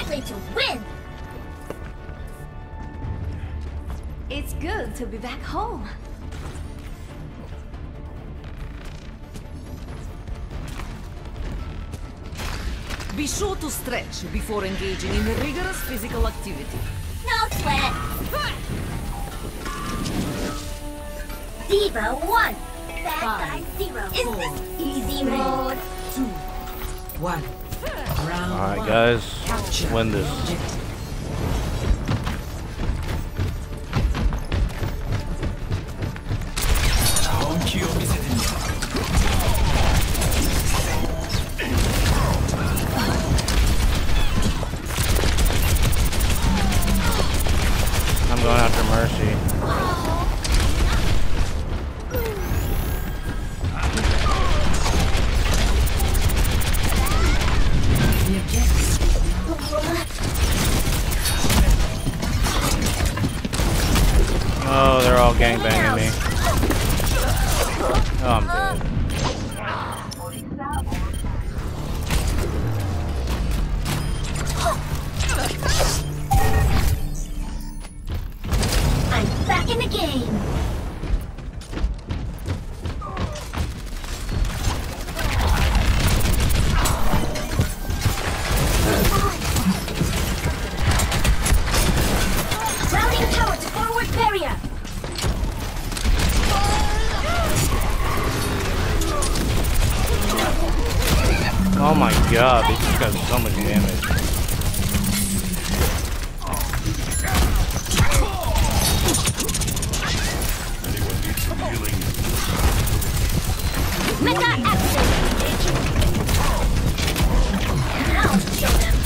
likely to win. It's good to be back home. Be sure to stretch before engaging in rigorous physical activity. No sweat. Diva 1. Bad guy 0. Is this easy mode? 2, 1. Round Alright, 1. guys. Capture Win this. the objective. I'm going after Mercy. Oh, they're all gangbanging me. Oh, I'm dead. I'm back in the game. Routing tower to forward barrier. Oh my god, they just got so much damage. Mega action. I'll show them.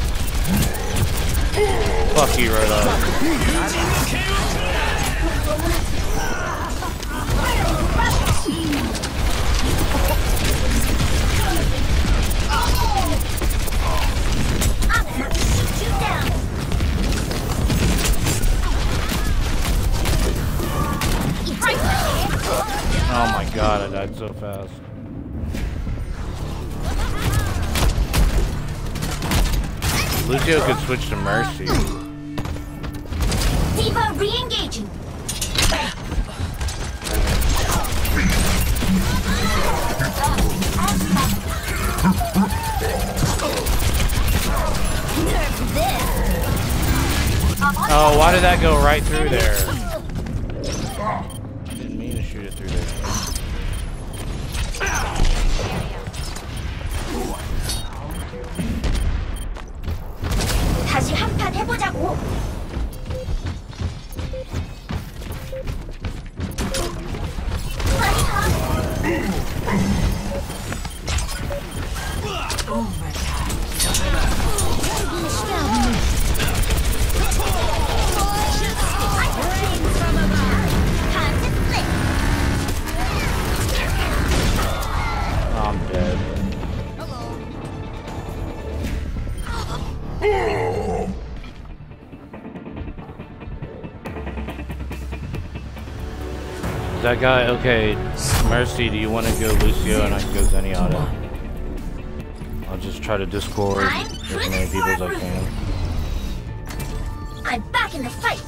Fuck you, Roadhog. I'm gonna have to shoot you down. Oh my god, I died so fast. Lucio could switch to Mercy. Diva re-engaging. Oh, why did that go right through there? Didn't mean to shoot it through there. 다시 한판 해보자고. I'm dead. Is that guy okay? Mercy, do you want to go Lucio and I can go Zenyatta? I'll just try to discord as many people as I can. I'm back in the fight.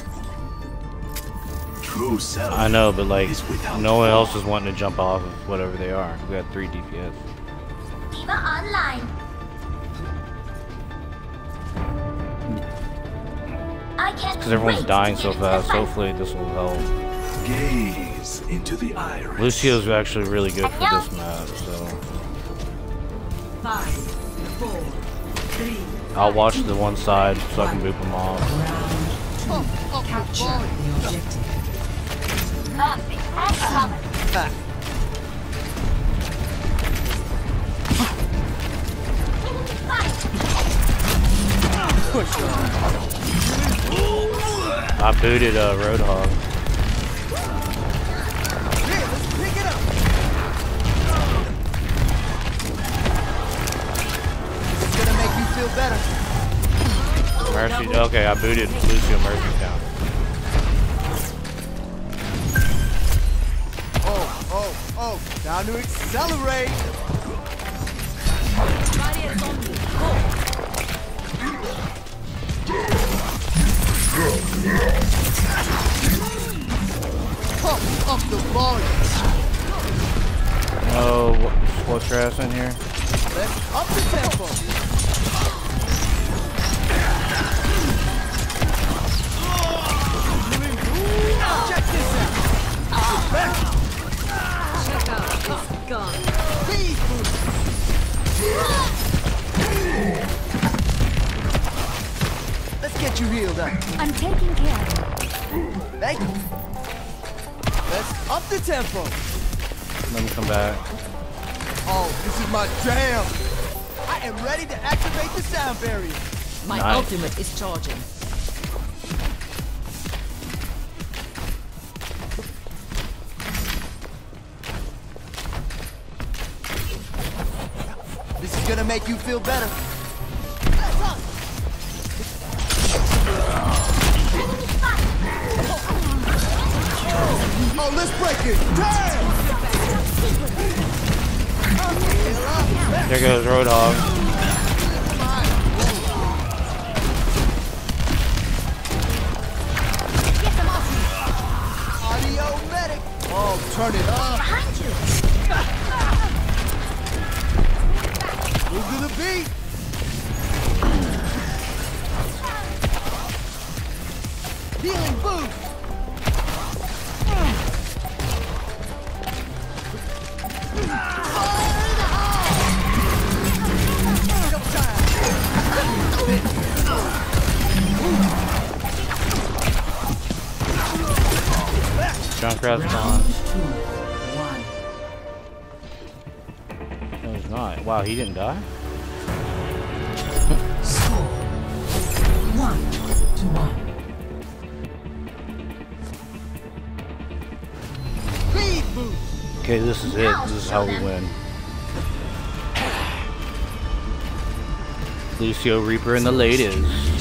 True self. I know, but like, no one else is wanting to jump off of whatever they are. We got 3 DPS. Diva online. I can't Because everyone's wait dying to so get into the fast. fight. Hopefully this will help. Gaze into the iris. Lucio's actually really good for this map, so 5, 4, 3. I'll watch the one side so I can boop them off. Round. Capture the objective. I booted Roadhog. Mercy, okay, I booted Lucio. Mercy down. Oh, time to accelerate! Pump up the volume. Oh, what's your ass in here? Let's up the tempo. Check this out. Check out this gun. Speed boost. Let's get you healed up. I'm taking care. Thank you. Let's up the tempo. Let me come back. Oh, this is my jam. I am ready to activate the sound barrier. My Nice. ultimate is charging. This is gonna make you feel better. Oh, let's break it. Damn! There goes Roadhog. Audio medic. Oh, turn it up. Behind you. Move to the beat. Healing boost. Junkrat's gone. No, he's not. Wow, he didn't die? Score 1-1. Speed boost. Okay, this is it. This is how we win. Lucio Reaper in the ladies.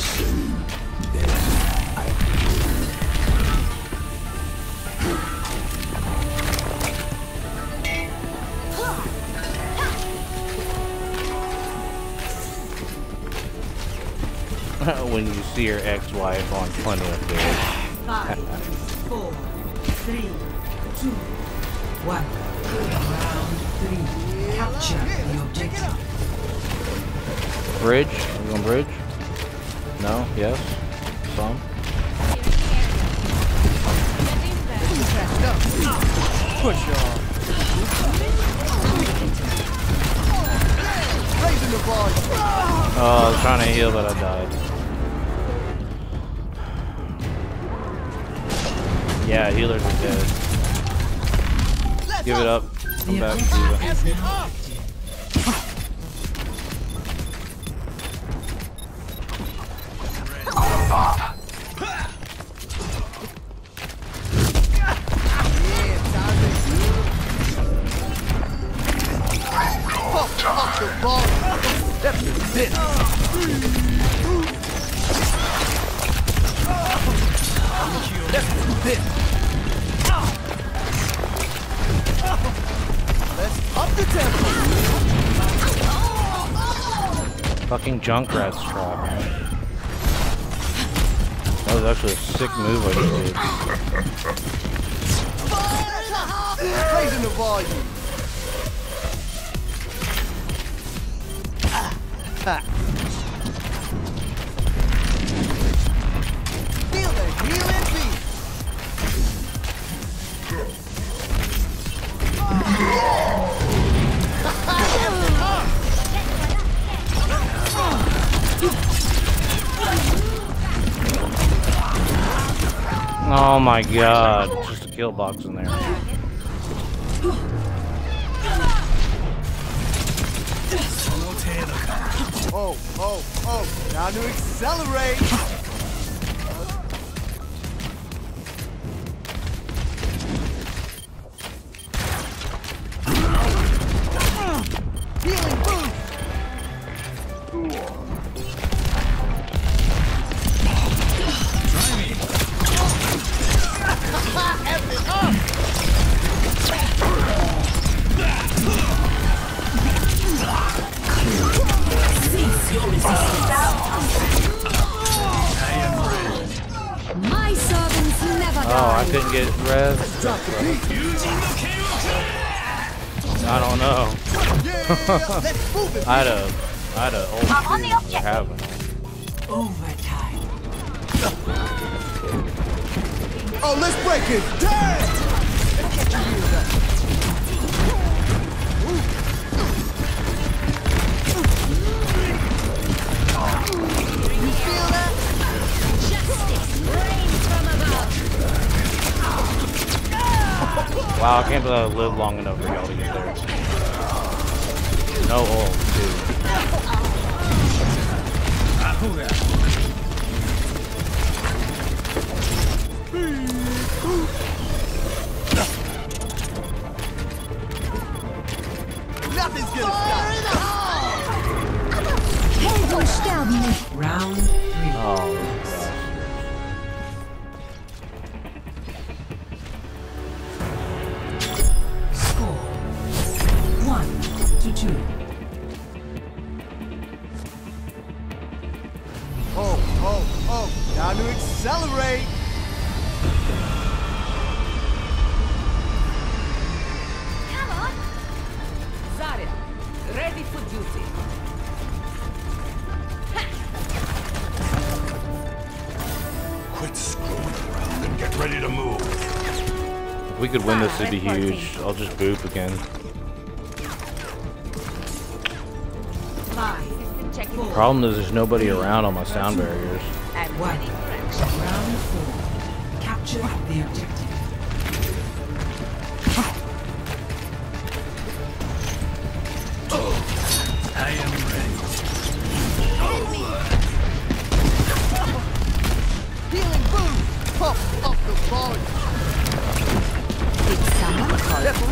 When you see your ex-wife on Plenty of Fish. 5, 4, 3, 2, 1. Round 3. Capture the objective. Bridge? Are we going bridge? No? Yes? Some? Push off. Raising the volume. Oh, I was trying to heal, but I died. Yeah, healers are dead. Give it up. Come back, Diva. Up the volume. That's it. Let's up the tempo. Fucking Junkrat's trap. That was actually a sick move I just did. Raising the volume. Feel the healing beat. Oh my god. Just a kill box in there. Oh, oh, oh. Time to accelerate. Healing boost. get res? I don't know. I had a old stream for having it. Overtime. Oh, let's break it! Damn! You feel that? Wow, I can't believe I lived long enough for y'all to get there. No ult, too. Nothing's gonna stop. Round 3. Oh, gosh. Score 1-2. Oh, time to accelerate. Come on. Zarya, ready for duty. Quit screwing around and get ready to move. If we could win this, it'd be huge. I'll just boop again. 5, Problem is, there's nobody around on my sound barriers. and 1. ready for action. Round 4. Capture the objective. I am ready. Healing boom. Pump up the volume. Did someone call for?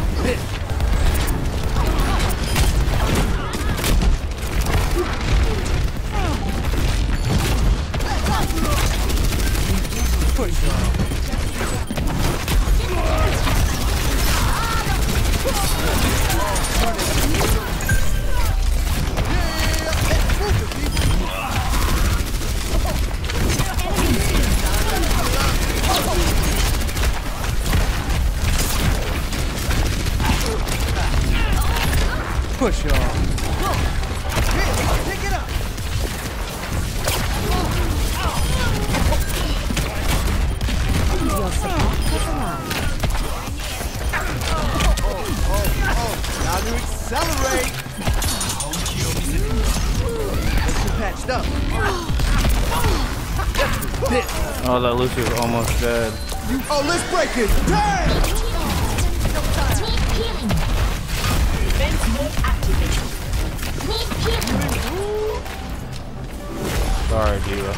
Push on. Pick it up. Your support has arrived. Time to accelerate. Let's get patched up. Oh, that Lucio's almost dead. Oh, let's break it. Damn! Need healing. Defense mode activated. Need healing. Sorry, Diva.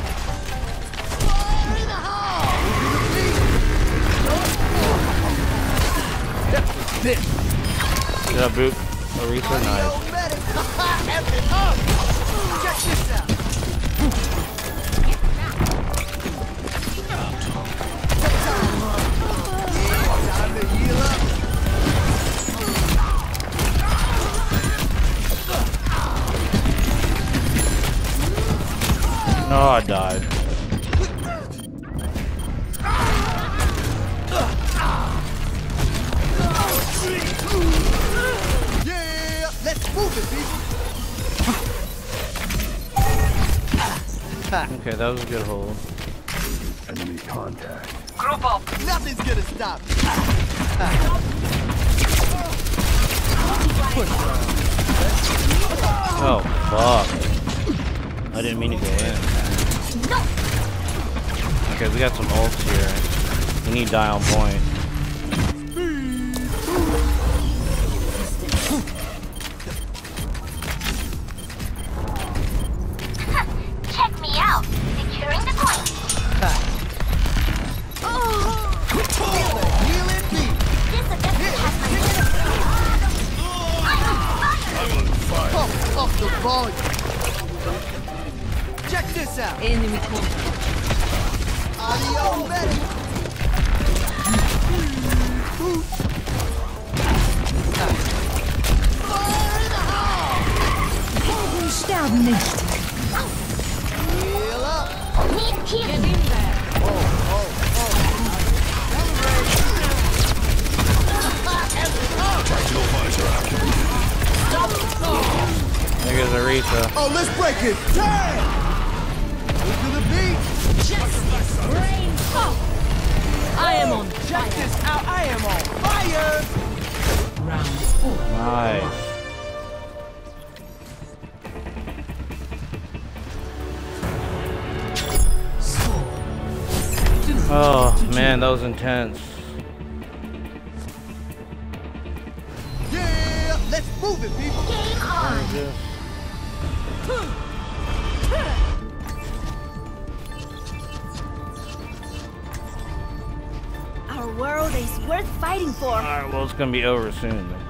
Did I boop Orisa? Nice. F it up. Check this out. Time to heal up. No, I died. Yeah, let's move it, people. Okay, that was a good hold. Enemy contact. Nothing's gonna stop. Oh, fuck. I didn't mean to go in. Okay, we got some ults here. We need to die on point. Check me out. Securing the point. Healing beat. This objective has my Pump up the volume. Check this out. Enemy contact. Audio medic. Helden sterben nicht. Heal up. need healing. Get in there. Accelerate. is Arisa. Oh, let's break it. Damn! Move to the beat. I am on Check this out. I am on fire. Round 4. Nice. Score. 2. Oh man, that was intense. Yeah, let's move it, people. Game on. Our world is worth fighting for. Alright, well it's gonna be over soon. Man.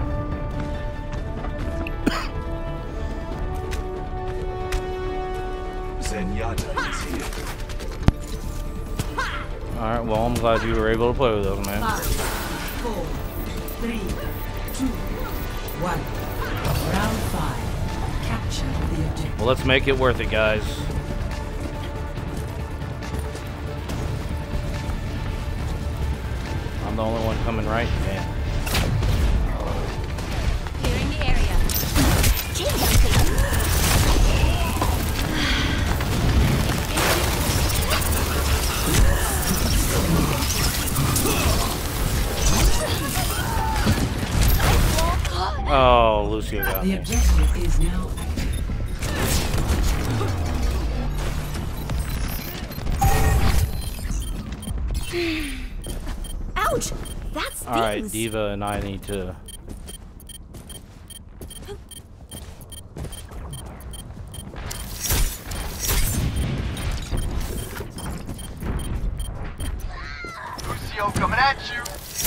Zenyatta is here. Alright, well I'm glad you were able to play with us, man. 5, 4, 3, 2, 1. Round 5. Capture the objective. Well, let's make it worth it, guys. I'm the only one coming right? Man. Clearing the area. Oh, Lucio got The me. objective is now active. Ouch! That stings. Alright, Diva and I need to... Lucio coming at you.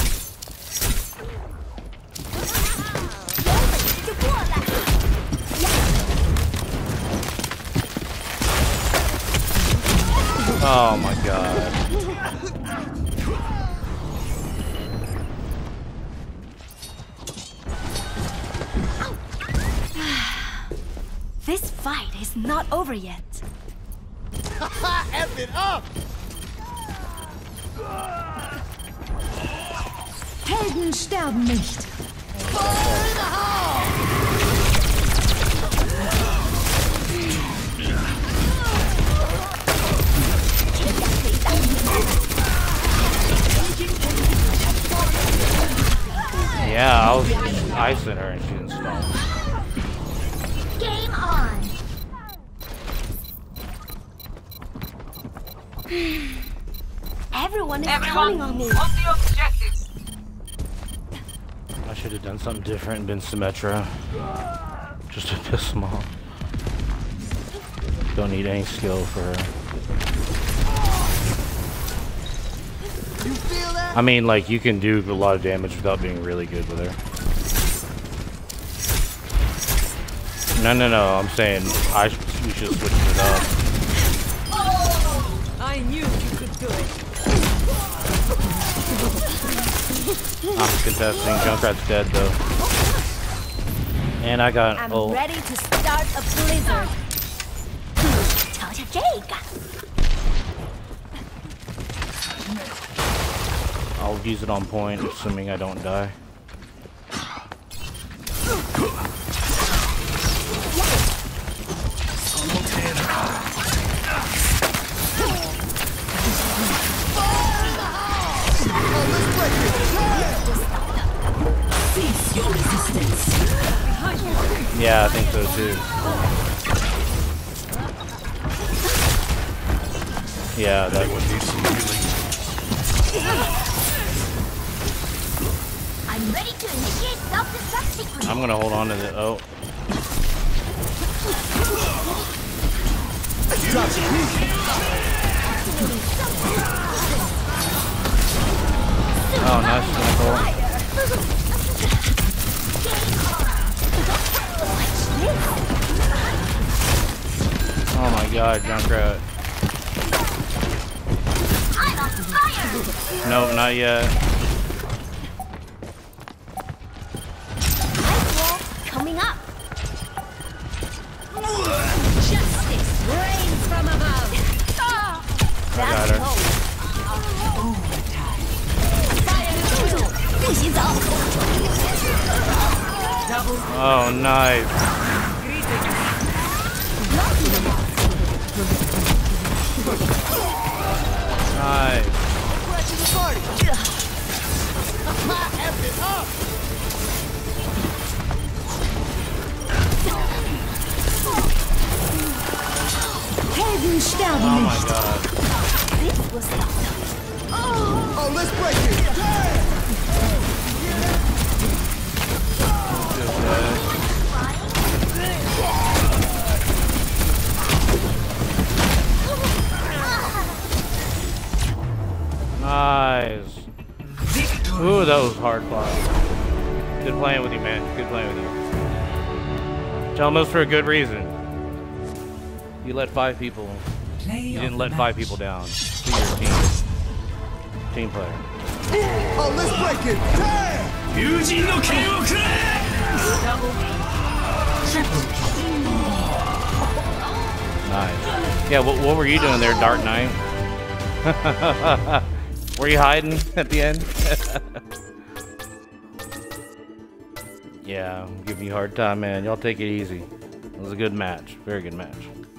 Oh my god. This fight is not over yet. F it up. Helden sterben nicht. Yeah, I was icing her and she didn't stop. Game on. Everyone is counting on me. I should have done something different and been Symmetra. Just to piss them off. Don't need any skill for her. You feel that? I mean, like, you can do a lot of damage without being really good with her. No, I'm saying we should switch it up. I knew you could do it. I'm contesting. Junkrat's dead, though. And I got... I'm oh, ready to start a blizzard. 瞧瞧这个。 I'll use it on point, assuming I don't die. Cease your resistance. Yeah, I think so too. Yeah, that would be some I'm ready to initiate self-destruct sequence. I'm gonna hold on to the... Oh. Oh, nice control. Oh my god, Junkrat. I'm on fire. Nope, not yet. Ice wall coming up. Justice rains from above. I got her. Overtime. Oh, nice. Nice. Glad to the party. F it up. Helden sterben Oh my nicht. god. This was tough. Oh, let's break it. Damn. Nice. Ooh, that was hard fought. Good playing with you, man. Good playing with you. Chalmers for a good reason. You let 5 people. Play You of didn't the let 5 match. people down. To your team. Team player. Oh, let's break it. Damn. Nice. Yeah, what were you doing there, Dark Knight? Were you hiding at the end? Yeah, I'm giving you a hard time, man. Y'all take it easy. It was a good match. Very good match.